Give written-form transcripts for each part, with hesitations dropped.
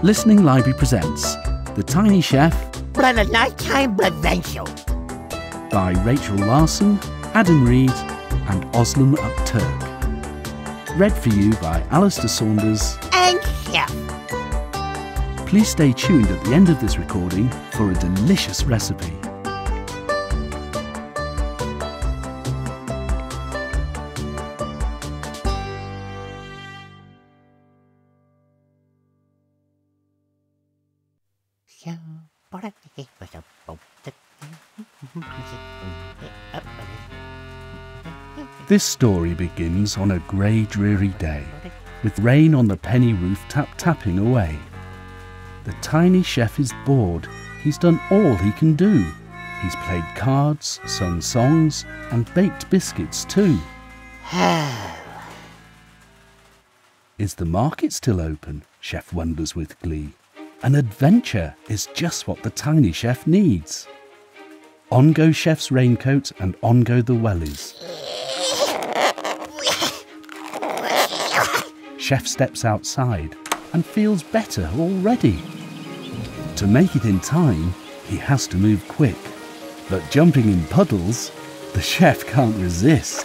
Listening Library presents The Tiny Chef But a nighttime Bladventure by Rachel Larsen, Adam Reid and Ozlem Akturk. Read for you by Alasdair Saunders and Chef. Please stay tuned at the end of this recording for a delicious recipe. This story begins on a grey, dreary day, with rain on the penny roof tapping away. The tiny chef is bored. He's done all he can do. He's played cards, sung songs, and baked biscuits too. Is the market still open? Chef wonders with glee. An adventure is just what the tiny chef needs. On go Chef's raincoat and on go the wellies. Chef steps outside and feels better already. To make it in time, he has to move quick. But jumping in puddles, the chef can't resist.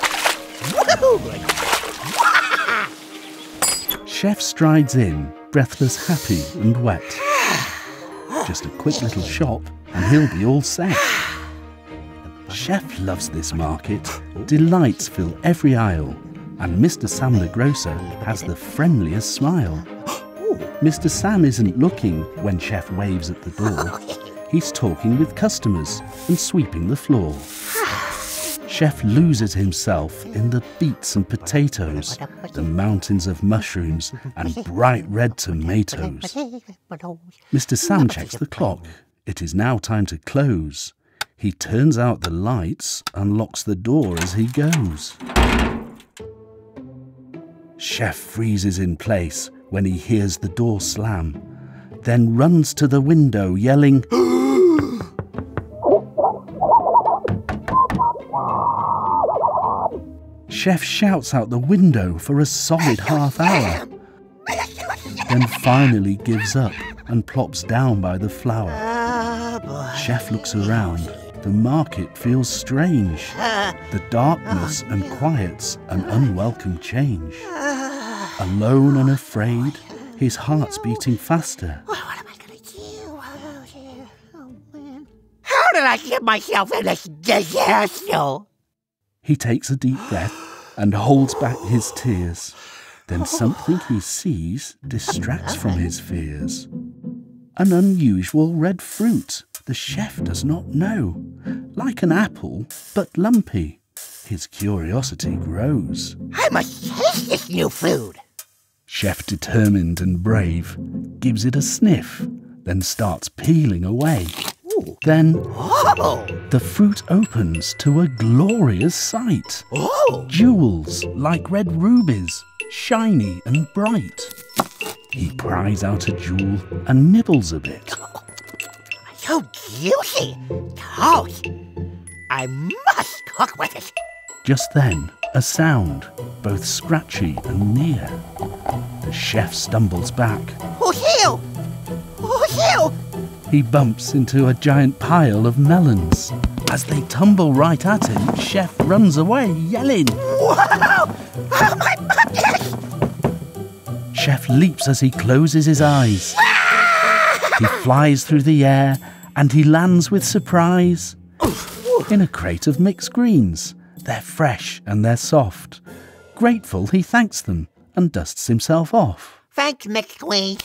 Chef strides in, breathless, happy and wet. Just a quick little shop and he'll be all set. Chef loves this market. Delights fill every aisle. And Mr. Sam the grocer has the friendliest smile. Mr. Sam isn't looking when Chef waves at the door. He's talking with customers and sweeping the floor. Chef loses himself in the beets and potatoes, the mountains of mushrooms and bright red tomatoes. Mr. Sam checks the clock. It is now time to close. He turns out the lights and locks the door as he goes. Chef freezes in place when he hears the door slam, then runs to the window yelling, Chef shouts out the window for a solid half hour, then finally gives up and plops down by the flour. Chef looks around. The market feels strange. The darkness and quiet's an unwelcome change. Alone and afraid, his heart's beating faster. What am I going to do? How did I get myself in this disaster? He takes a deep breath and holds back his tears. Then something he sees distracts from his fears. An unusual red fruit the chef does not know. Like an apple, but lumpy. His curiosity grows. I must taste this new food. Chef, determined and brave, gives it a sniff, then starts peeling away. Then the fruit opens to a glorious sight. Jewels like red rubies, shiny and bright. He pries out a jewel and nibbles a bit. So juicy, toast. I must cook with it. Just then, a sound, both scratchy and near. The chef stumbles back. Who's you? Who's you? He bumps into a giant pile of melons. As they tumble right at him, Chef runs away, yelling, Whoa! Oh, my goodness! Chef leaps as he closes his eyes. He flies through the air and he lands with surprise in a crate of mixed greens. They're fresh and they're soft. Grateful, he thanks them and dusts himself off. Thanks, mixed greens.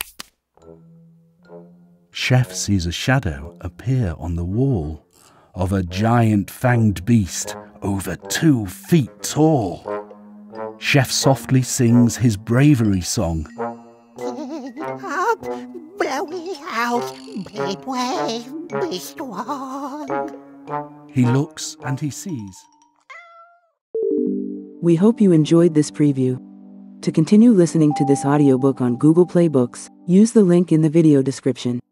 Chef sees a shadow appear on the wall of a giant fanged beast over 2 feet tall. Chef softly sings his bravery song. Up, blowy house, be brave, be strong. He looks and he sees. We hope you enjoyed this preview. To continue listening to this audiobook on Google Play Books, use the link in the video description.